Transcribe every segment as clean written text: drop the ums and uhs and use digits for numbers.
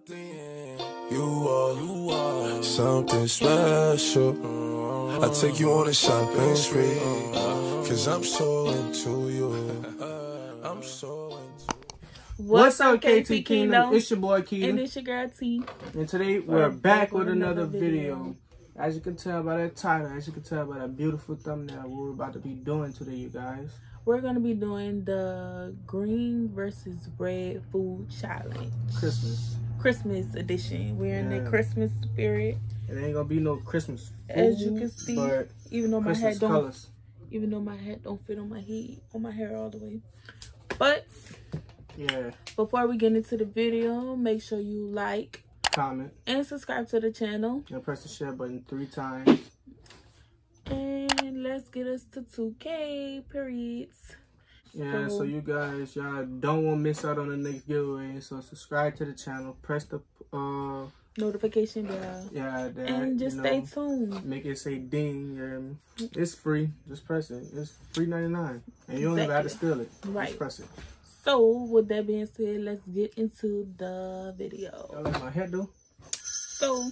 You are something special. I take you on a shopping spree, cause I'm so into you. I'm so into you. What's up, KT Kingdom? It's your boy Keita. And it's your girl T. And today we're back with another video. As you can tell by that title, as you can tell by that beautiful thumbnail, what we're about to be doing today, you guys. We're going to be doing the green versus red food challenge. Christmas edition. We're in the Christmas spirit. It ain't gonna be no Christmas food, as you can see, even though my hat don't fit on my head, on my hair all the way. But yeah, before we get into the video, make sure you like, comment, and subscribe to the channel. And press the share button 3 times. And let's get us to 2K periods. Yeah, so you guys, y'all don't want to miss out on the next giveaway. So subscribe to the channel, press the notification bell. Yeah, that, and just stay tuned. Make it say ding. It's free. Just press it. It's $3.99, and you don't even have to steal it. Right. Just press it. So with that being said, let's get into the video. Y'all like my head though? So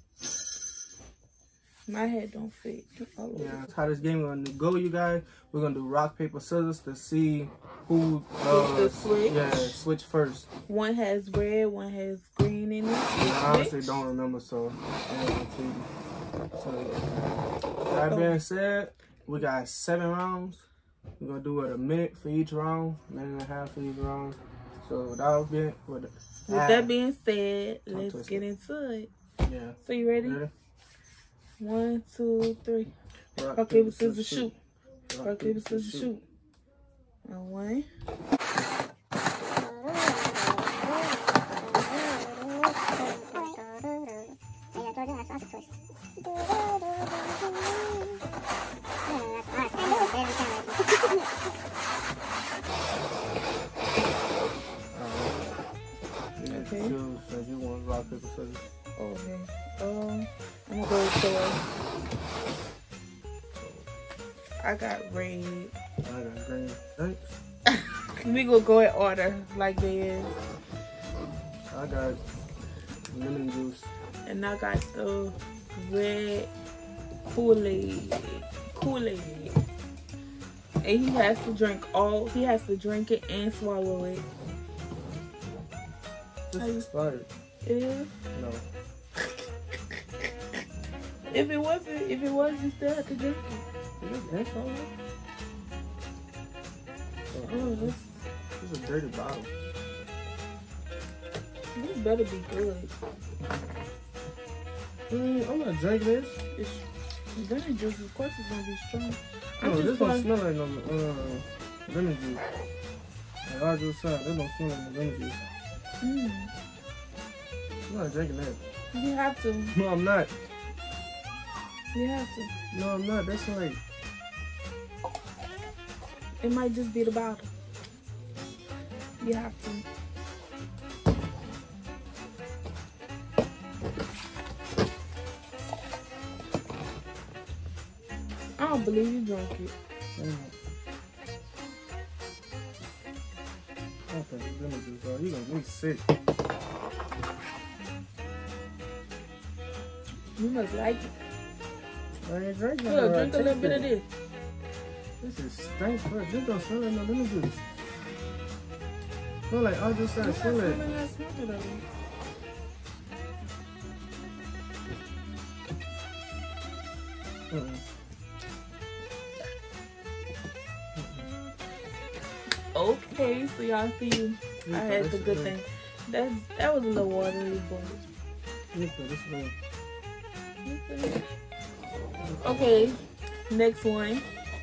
my head don't fit. Yeah, that's how this game gonna go, you guys. We're gonna do rock, paper, scissors to see who switch first. One has red, one has green in it. I honestly don't remember, so that being said, we got 7 rounds. We're gonna do it a minute for each round, a minute and a half for each round. So with that being said, let's get into it. Yeah. So you ready? 1, 2, 3. Rock, paper, scissors, shoot. Rock, paper, scissors, shoot. And 1. Okay. So you want rock, paper, scissors. Okay. I'm gonna go with Thor. I got red. I got green. Thanks. We gonna go in order like this. I got lemon juice. And I got the red Kool-Aid. And he has to drink it and swallow it. This is expired. It is? No. If it was, you still have to drink it. Oh, this is a dirty bottle. This better be good. I'm gonna drink this. It's lemon juice, of course it's gonna be strong. No, this don't smell like no lemon juice. Like our juice side, this don't smell like no lemon juice. I'm not drinking that. You have to. No, I'm not. You have to. No, I'm not. That's like... It might just be the bottle. You have to. I don't believe you drank it. I don't think it's lemon juice, bro. You're gonna get me sick. You must like it. I ain't drinking it. Look, drink a little bit of this. This is stank, bro. This don't smell like no lemon juice. Smell like all just smell it. Okay, so y'all see, I had the good thing. That was a little watery, but. Okay, next one.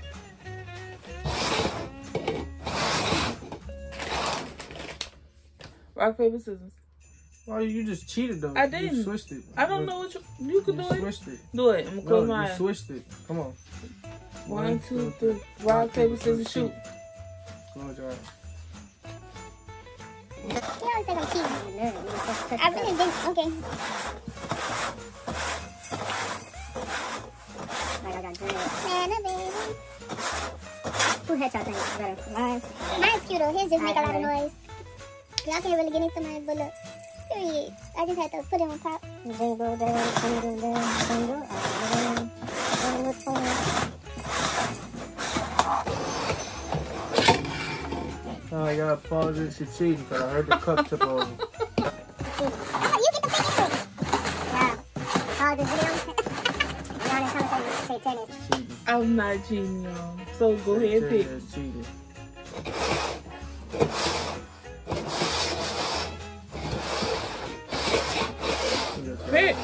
Rock, paper, scissors. Oh, you just cheated though. I didn't. You switched it. I don't know what you could do it. Switched it. Do it. I'm gonna close my eyes. You switched it. Come on. 1, 2, 3. Rock, paper, scissors, shoot. Close your eyes. You always think I'm cheating. I really didn't. Okay. Like I got dread. Who headshot thing is better? Mine's cute though. His just make a lot of noise. Y'all can't really get into mine, but look. Period. I just had to put it on top. Jingle bell, jingle bell, jingle all the way. Oh, I gotta pause it. She's cheating because I heard the cup tip over. You get the picture. Yeah. Pause the video. Now the conversation say tennis. I'm not cheating, y'all. So go ahead and pick. Cheating. Pick.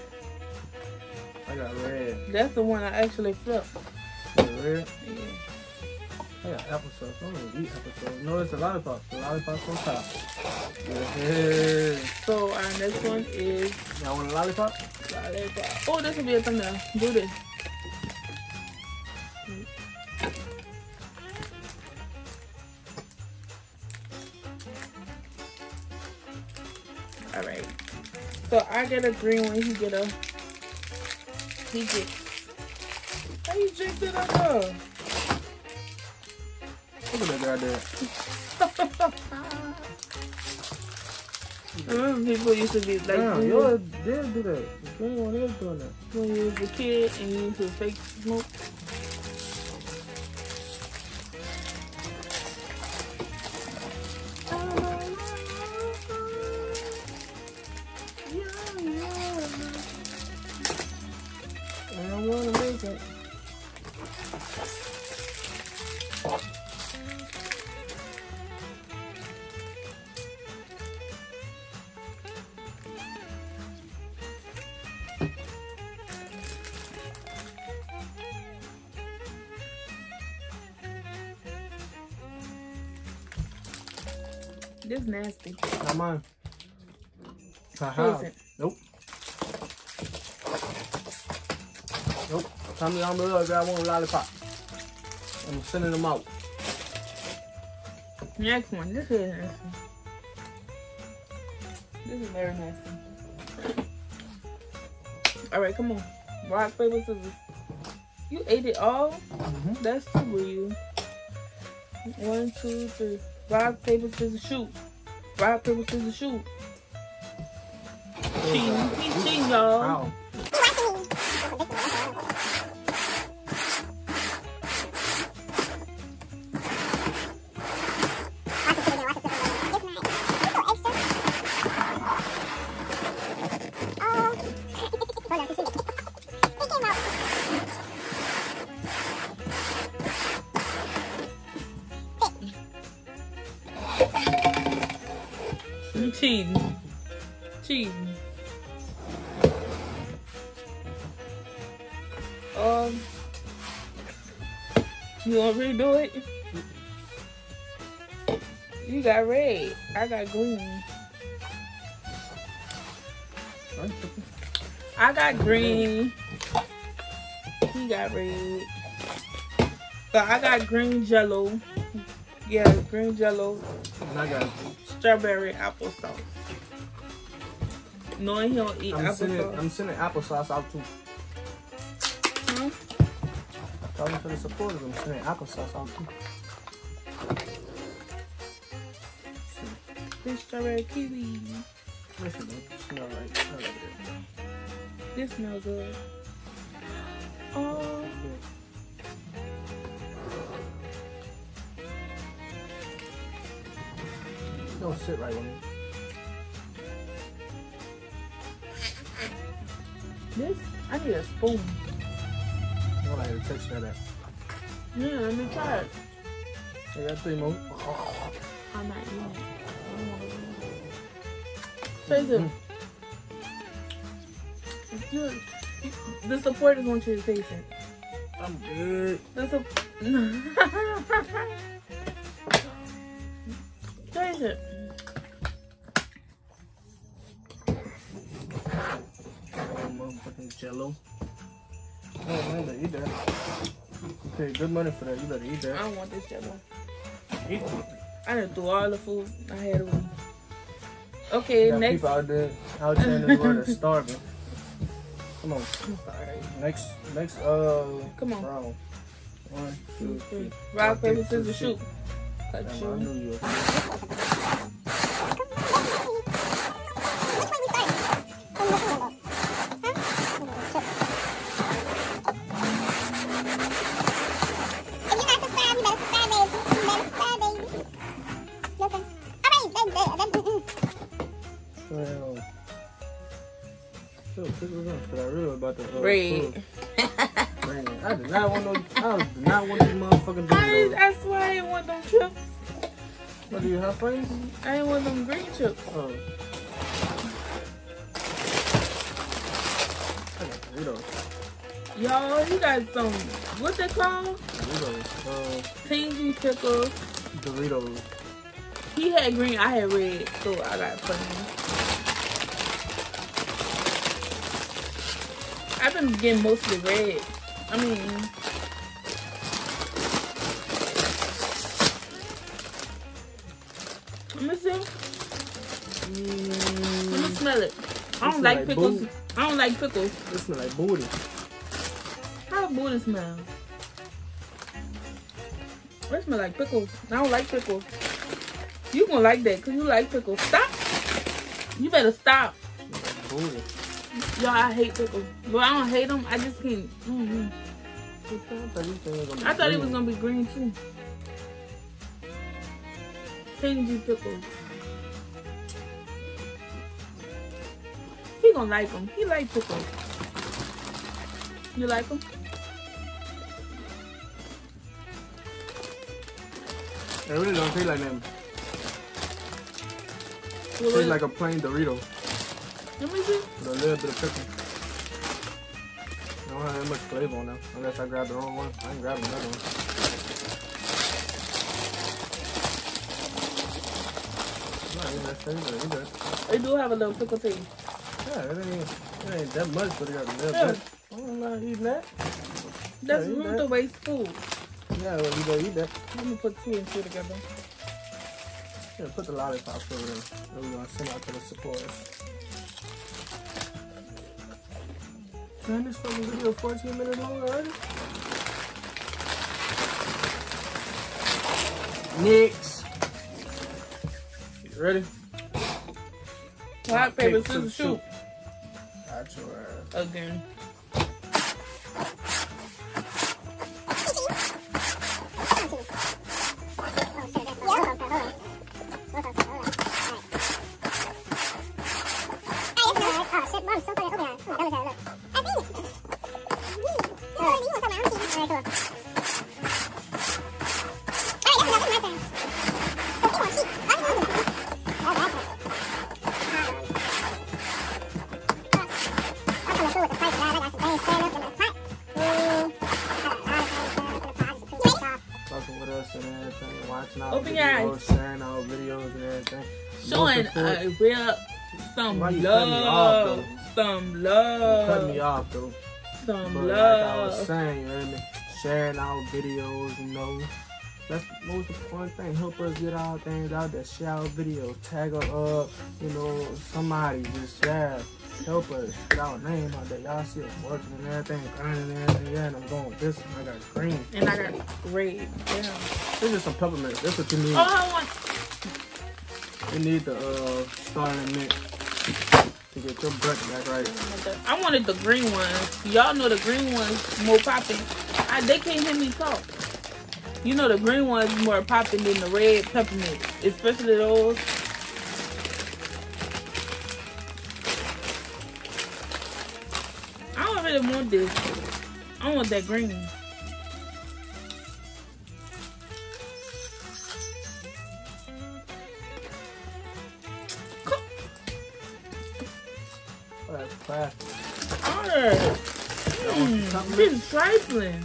I got red. That's the one I actually flipped. You got red? Yeah. I got applesauce. I don't even eat applesauce. No, it's a lollipop. The lollipop's on top. Yeah. So our next one is Y'all want a lollipop? lollipop. Oh, this will be a thumbnail. Do this. All right. So I get a green one. He gets. How you drink it up there? Look at that guy there. I remember people used to be like, Damn, you did do that. The green one is doing that. when you was a kid and you used to fake smoke. I don't want to make it. This nasty. Not mine. Haha. Is it? Nope. Nope. Tell me on the other I want a lollipop. I'm sending them out. Next one. This is nasty. This is very nasty. All right, come on. Rock, paper, scissors. You ate it all? Mm-hmm. That's too real. 1, 2, 3. Rock, paper, scissors, shoot. Rock, paper, scissors, shoot. Cheating. He's cheating, y'all. Wow. You cheating. Cheating. You want to redo it? You got red. I got green. I got green. He got red. So I got green jello. Yeah, green jello. And I got Strawberry applesauce. Knowing he don't eat applesauce. I'm sending applesauce out too. Huh? Talking to the supporters, I'm sending applesauce out too. This strawberry kiwi. Listen, it smells like I like it. This smells good. Oh. Don't sit right on me. This, I need a spoon. I don't like the texture of that. Yeah, let me try it. I got 3 more. I'm not eating it. I don't want to taste it. It's good. The supporters want you to taste it. I'm good. Taste it. Motherfucking jello. Oh, man, you better eat that. You pay good money for that. You better eat I that. don't want this jello. Eat it. I done threw all the food I had away. Okay, Got next. people out there in this world that's starving. Come on. I'm sorry. Next, Come on. round. 1, 2, 3. Rock, paper, scissors, shoot. Cut Damn, I you. knew you. Well, I really was about to red. I did not want those. I did not want these motherfucking Doritos. I swear I didn't want them chips. What, do you have friends? I didn't want them green chips. Oh. I got Doritos. Y'all, you got some, what's that called? Doritos. Tangy pickles. Doritos. He had green, I had red, so I got plain. I've been getting mostly red. I mean, let me see. Let me smell it. I don't like pickles. Booty. I don't like pickles. It smell like booty. How does booty smell? It smell like pickles. I don't like pickles. You gonna like that because you like pickles. Stop. You better stop. Booty. Y'all, I hate pickles. But I don't hate them. I just can't. I thought it was gonna be green too. Tangy pickles. He gonna like them. He like pickles. You like them? It really don't taste like them. It tastes like a plain Dorito. Let me see. With a little bit of pickle. I don't have that much flavor on them. Unless I grab the wrong one. I can grab another one. They do have a little pickle taste. Yeah, it ain't that much, but it got a little bit. I'm not eating that. That's room to waste food. Yeah, well, you gotta eat that. Let me put two and two together. Yeah, put the lollipops over there. That we're gonna send out to the supporters. Man, this fucking video 14 minutes long already. Next. You ready? Rock, paper, scissors, shoot. Got your ass. Again. Open your eyes. Sharing our videos and everything. Showing some love. Some love. Cut me off though. Some but love. Like I was saying, you heard me? Sharing our videos, you know. That's the most important thing. Help us get our things out there. Share our videos. Tag us up. You know, somebody just share. Help us get our name out there. Y'all see us working and everything, grinding and everything. Yeah, and I'm going with this one. I got green. And I got red. Yeah. This is some peppermint. That's what you need. Oh, I want. You need the starting mint to get your butt back right. I wanted the green ones. Y'all know the green ones more popping. They can't hear me talk. You know the green ones more popping than the red peppermint, especially those. I don't really want this. I want that green. That's classic. Alright. This is trifling.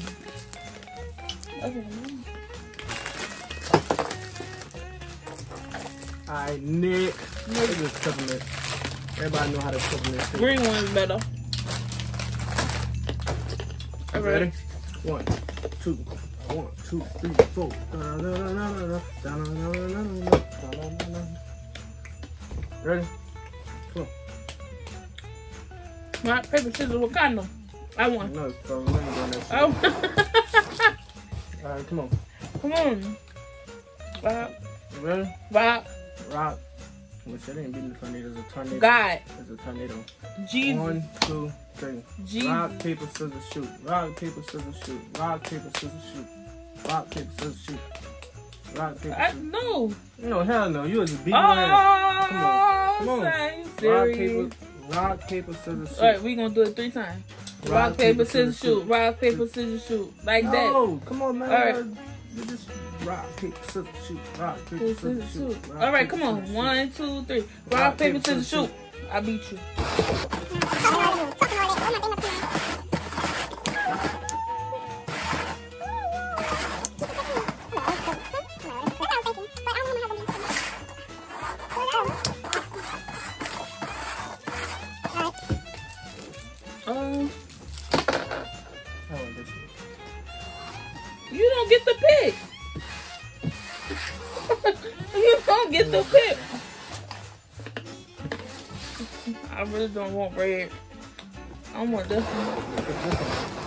Alright, Nick. Look at this peppermint. Everybody know how to peppermint. Green one's better. Ready? 1, 2, 1, 2, 3, 4. Ready? Come on. Rock, paper, scissors, what kind of? I won. No, it's probably not doing that shit. Oh. Alright, come on. Come on. Rock. You ready? Rock. Rock. Which that ain't beating the tornado. It's a tornado. God. It's a tornado. Jesus. 1, 2, 3. Jesus. Rock, paper, scissors, shoot. Rock, paper, scissors, shoot. Rock, paper, scissors, shoot. Rock, paper, scissors, shoot. Rock, paper, scissors. No. No, hell no. You was a big Oh, man. Come on. you serious? Rock, paper, scissors, shoot. All right, we gonna do it 3 times. Rock, paper, scissors, shoot. Rock, paper, scissors, shoot. Like that. No, come on, man. All right. You just rock, paper, scissors, shoot. Rock, paper, scissors, shoot. All right, come on. 1, 2, 3. Rock, paper, scissors, shoot. I beat you. You don't get the pick. You don't get the pick. I really don't want red. I want this one.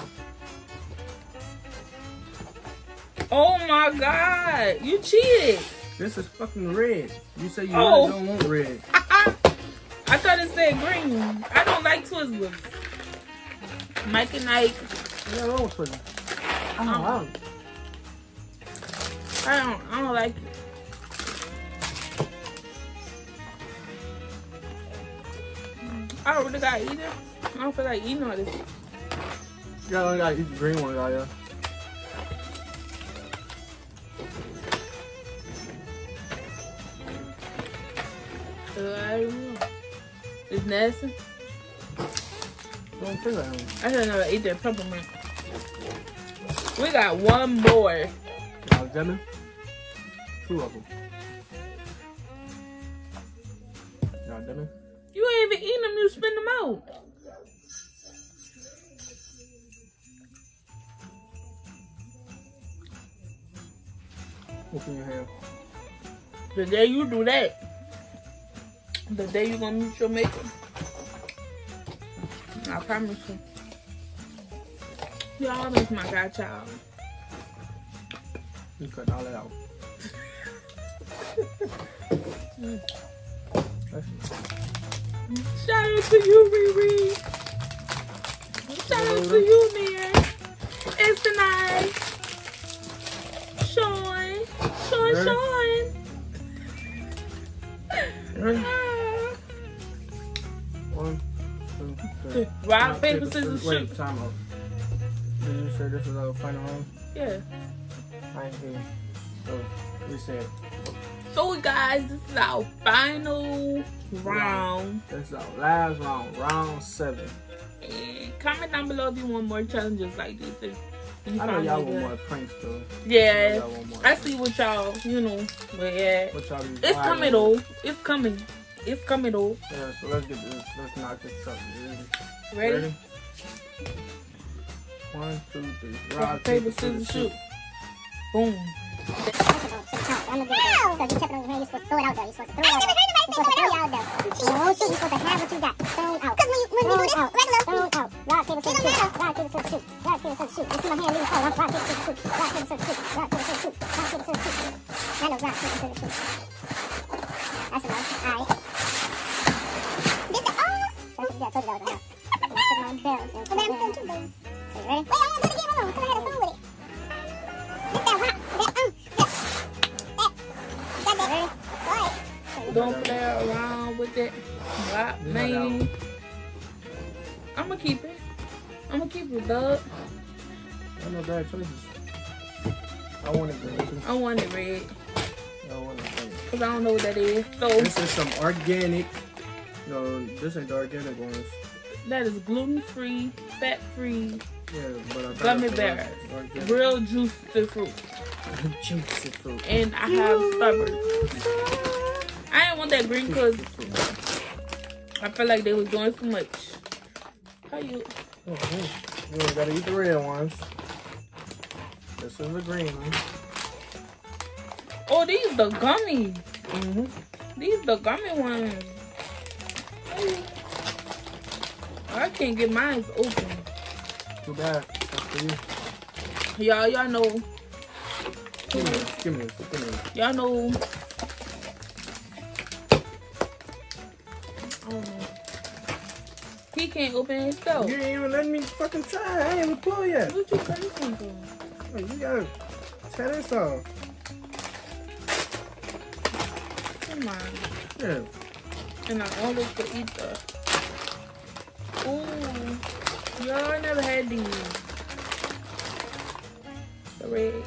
Oh my God. You cheated. This is fucking red. You say you really don't want red. I thought it said green. I don't like Twizzlers. Mike and Ike. Yeah, I don't Twizzlers. I don't like it. I really gotta eat it. I don't feel like eating all this. You only gotta eat the green one, y'all. I don't know. It's nasty. Don't feel like it. I should never eat that peppermint. We got one more. Y'all lemon? 2 of them. Y'all lemon? You ain't even eating them, you spin them out. What's in your hand? The day you do that, the day you gonna meet your maker, I promise you. Y'all make my godchild. You cut all that out. Shout out to you, Riri. Shout out to you, man. It's the night. Sean. Ready? 1, 2, 3. Rock, paper, scissors, shoot. Wait, time out. Did you say this was our final round? Yeah. I ain't hear. So, we said. So, guys, this is our final round. This is our last round, round 7. And comment down below if you want more challenges like this. If you I know find y'all it want good. more pranks though. Yeah, I want more I see what y'all, you know, but yeah. What y'all be It's vibing coming with. though. It's coming. It's coming though. Yeah, so let's get this. Let's knock this up. Ready? 1, 2, 3. Rock, paper, scissors, shoot. Boom. I'm gonna do it. So you kept it on your hand, you're supposed to throw it out there. You're supposed to throw it out there. You're supposed to throw it out there. Oh shit, you're supposed to have what you got. Throw it out. Because when you do this, regular. Throw it out. Rock, paper, scissors, shoot. Rock, paper, scissors, shoot. Rock, paper, scissors, shoot. I see my hand leaving. Rock, paper, scissors, shoot. Rock, paper, scissors, shoot. Rock, paper, scissors, shoot. Rock, paper, scissors, shoot. I know rock, paper, scissors, shoot. That's enough. Alright. This is all. Yeah, I told you that was enough. I'm putting my bells. So you ready? Wait, I'm gonna do it again. Hold on, because I had a phone with it. This that rock. Don't play around with it. Rock, man. I'm gonna keep it. I'm gonna keep it, dog. I know bad choices. I want it green too. I want it red. I want it green. Because I don't know what that is. So, This is some organic. No, this ain't the organic ones. that is gluten-free, fat-free, Yeah, but I gummy bears. Real juicy fruit. Juicy fruit. And I have strawberries. I didn't want that green because I felt like they was doing too much. How you? You ain't gotta eat the red ones. This is the green one. Oh, these the gummies. Mm-hmm. These the gummy ones. Hey. I can't get mine open. Too bad. That's for you. Y'all know. Give me this. Give me this. Give me this. Y'all know. I don't know. He can't open himself. You ain't even letting me fucking try. I ain't even pull yet. What you crazy for? Wait, you gotta tear this off. is mine. Yeah. And I only could eat the. Ooh. Y'all, I never had these. The red.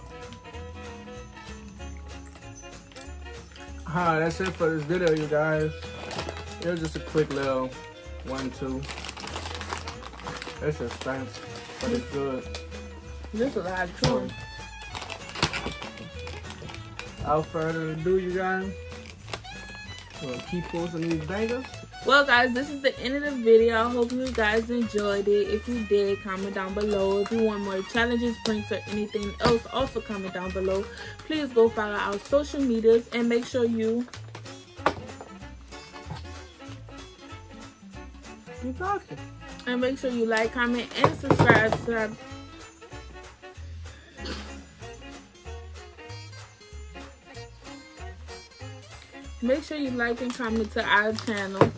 Alright, that's it for this video, you guys. It was just a quick little 1-2. It's just fancy, but it's good. This is a lot of chewing. Without further ado, you guys, we'll keep posting these bangers. Well, guys, this is the end of the video. I hope you guys enjoyed it. If you did, comment down below. If you want more challenges, pranks, or anything else, also comment down below. Please go follow our social medias and make sure you... Keep talking. And make sure you like, comment, and subscribe to our... Make sure you like and comment to our channel.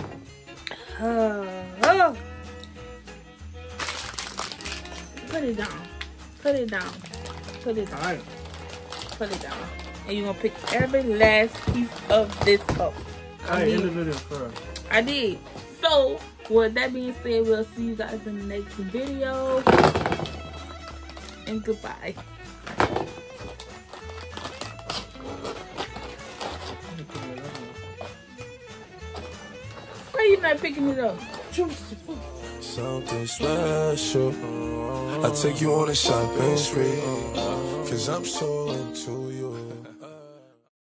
Put it down. Put it down. Put it down. All right. Put it down. And you're going to pick every last piece of this up. Alright, end the video first. I did. So, with that being said, we'll see you guys in the next video. And goodbye. Why are you not picking it up? Something special. I take you on a shopping spree, 'cause I'm so into you.